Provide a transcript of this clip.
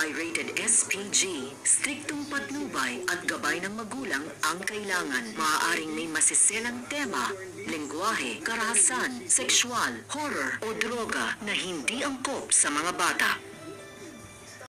ay rated SPG, striktong patnubay at gabay ng magulang ang kailangan. Maaaring may masiselang tema, lengguwahe, karahasan, sexual, horror o droga na hindi angkop sa mga bata.